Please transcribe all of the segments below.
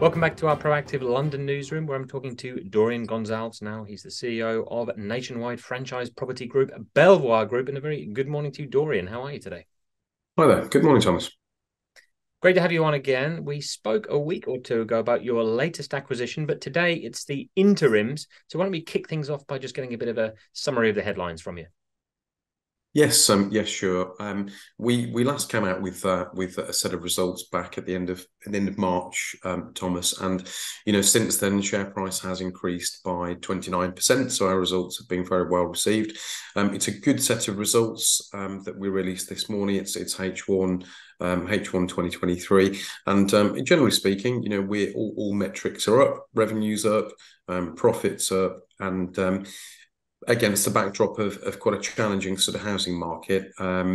Welcome back to our proactive London newsroom, where I'm talking to Dorian Gonsalves now. He's the CEO of nationwide franchise property group Belvoir Group. And a very good morning to you, Dorian. How are you today? Hi there. Good morning, Thomas. Great to have you on again. We spoke a week or two ago about your latest acquisition, but today it's the interims. So why don't we kick things off by just getting a bit of a summary of the headlines from you? Yes, sure. We last came out with a set of results back at the end of March, Thomas, and since then share price has increased by 29%. So our results have been very well received. It's a good set of results that we released this morning. It's H1 2023, and generally speaking, we're all metrics are up, revenues up, profits up, and against the backdrop of quite a challenging sort of housing market,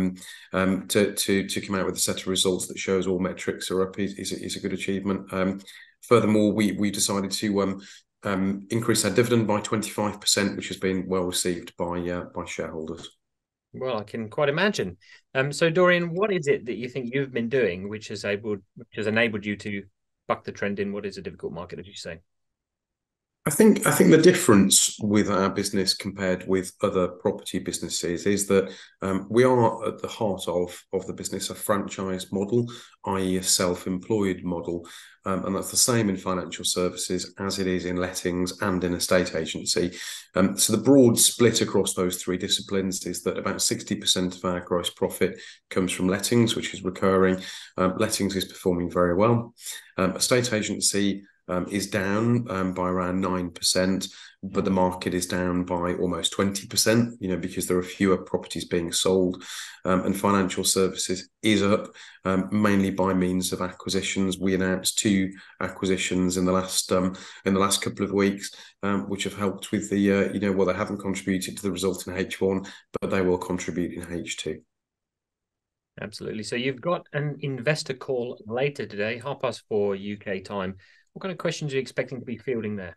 to come out with a set of results that shows all metrics are up is a good achievement. Furthermore, we decided to increase our dividend by 25%, which has been well received by shareholders. Well, I can quite imagine. So Dorian, what is it that you think you've been doing which has enabled you to buck the trend in what is a difficult market, as you say? I think the difference with our business compared with other property businesses is that we are at the heart of the business a franchise model, i.e. a self-employed model. And that's the same in financial services as it is in lettings and in estate agency. So the broad split across those three disciplines is that about 60% of our gross profit comes from lettings, which is recurring. Lettings is performing very well. Estate agency is down by around 9%, but the market is down by almost 20%, because there are fewer properties being sold. And financial services is up, mainly by means of acquisitions. We announced 2 acquisitions in the last couple of weeks, which have helped with the they haven't contributed to the result in H1, but they will contribute in H2. Absolutely. So you've got an investor call later today, 4:30 UK time. What kind of questions are you expecting to be fielding there?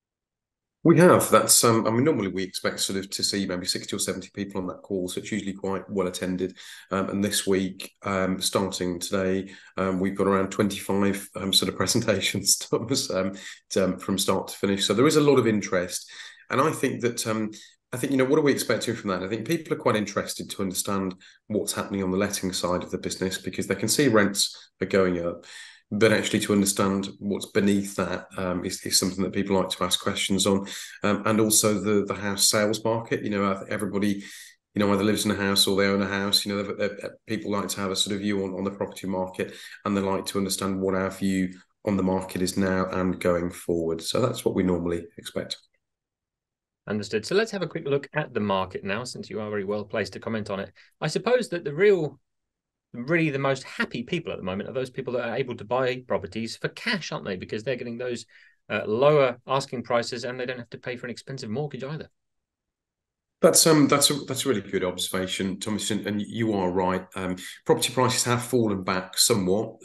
We have. That's normally we expect sort of to see maybe 60 or 70 people on that call, so it's usually quite well attended. And this week, starting today, we've got around 25 sort of presentations from start to finish. So there is a lot of interest, and I think that what are we expecting from that? I think people are quite interested to understand what's happening on the letting side of the business, because they can see rents are going up. But actually, to understand what's beneath that is something that people like to ask questions on, and also the house sales market. Everybody, either lives in a house or they own a house. People like to have a sort of view on the property market, and they like to understand what our view on the market is now and going forward. So that's what we normally expect. Understood. So let's have a quick look at the market now, since you are very well placed to comment on it. I suppose that really the most happy people at the moment are those people that are able to buy properties for cash, aren't they? Because they're getting those lower asking prices, and they don't have to pay for an expensive mortgage either. That's a really good observation, Thomas, and you are right. Property prices have fallen back somewhat.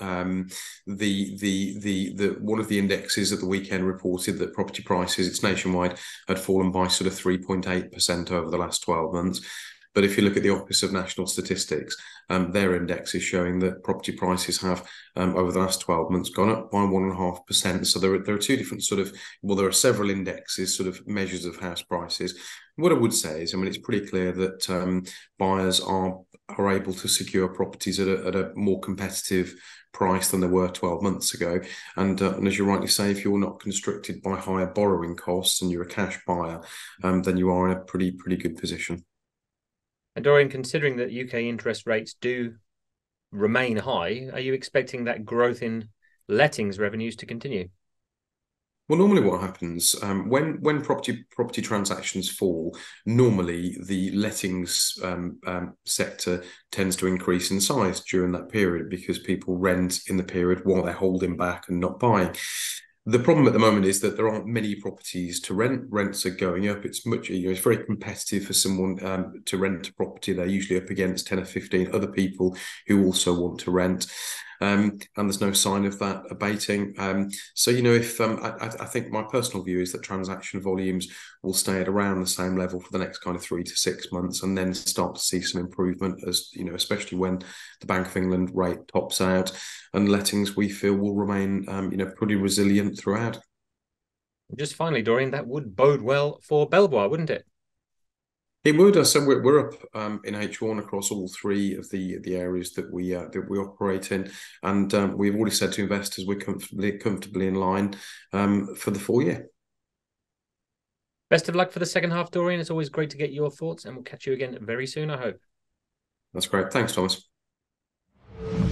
The one of the indexes at the weekend reported that property prices, it's nationwide, had fallen by sort of 3.8% over the last 12 months. But if you look at the Office of National Statistics, their index is showing that property prices have, over the last 12 months, gone up by 1.5%. So there are two different there are several indexes, sort of measures of house prices. What I would say is, it's pretty clear that buyers are able to secure properties at a more competitive price than they were 12 months ago. And as you rightly say, if you're not constricted by higher borrowing costs and you're a cash buyer, then you are in a pretty good position. And Dorian, considering that UK interest rates do remain high, are you expecting that growth in lettings revenues to continue? Well, normally what happens when property transactions fall, normally the lettings sector tends to increase in size during that period, because people rent in the period while they're holding back and not buying. The problem at the moment is that there aren't many properties to rent. Rents are going up. It's it's very competitive for someone to rent a property. They're usually up against 10 or 15 other people who also want to rent. and there's no sign of that abating. So, you know, if I think my personal view is that transaction volumes will stay at around the same level for the next kind of 3 to 6 months, and then start to see some improvement, as you know, especially when the Bank of England rate tops out, and lettings we feel will remain, you know, pretty resilient throughout. Just finally, Dorian, that would bode well for Belvoir, wouldn't it? It would. So we're up in H1 across all three of the areas that we operate in, and we've already said to investors we're comfortably in line for the full year. Best of luck for the second half, Dorian. It's always great to get your thoughts, and we'll catch you again very soon, I hope. That's great. Thanks, Thomas.